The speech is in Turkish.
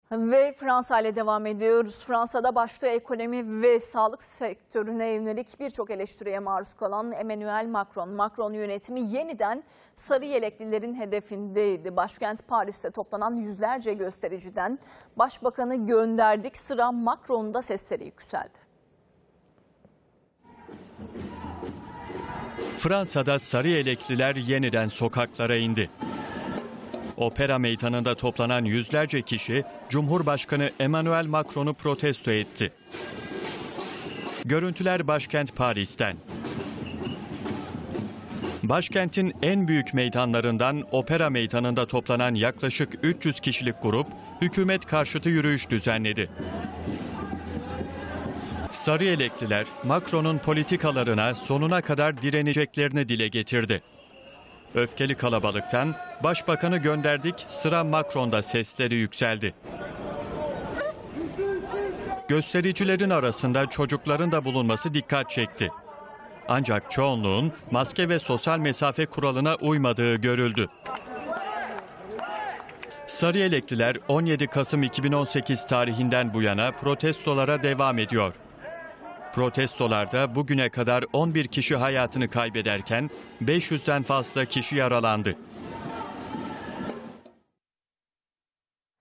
Ve Fransa ile devam ediyoruz. Fransa'da başta ekonomi ve sağlık sektörüne yönelik birçok eleştiriye maruz kalan Emmanuel Macron yönetimi yeniden sarı yeleklilerin hedefindeydi. Başkent Paris'te toplanan yüzlerce göstericiden başbakanı gönderdik, sıra Macron'da sesleri yükseldi. Fransa'da sarı yelekliler yeniden sokaklara indi. Opera meydanında toplanan yüzlerce kişi Cumhurbaşkanı Emmanuel Macron'u protesto etti. Görüntüler başkent Paris'ten. Başkentin en büyük meydanlarından Opera meydanında toplanan yaklaşık 300 kişilik grup hükümet karşıtı yürüyüş düzenledi. Sarı yelekliler Macron'un politikalarına sonuna kadar direneceklerini dile getirdi. Öfkeli kalabalıktan "Başbakanı gönderdik, sıra Macron'da" sesleri yükseldi. Göstericilerin arasında çocukların da bulunması dikkat çekti. Ancak çoğunluğun maske ve sosyal mesafe kuralına uymadığı görüldü. Sarı yelekliler 17 Kasım 2018 tarihinden bu yana protestolara devam ediyor. Protestolarda bugüne kadar 11 kişi hayatını kaybederken 500'den fazla kişi yaralandı.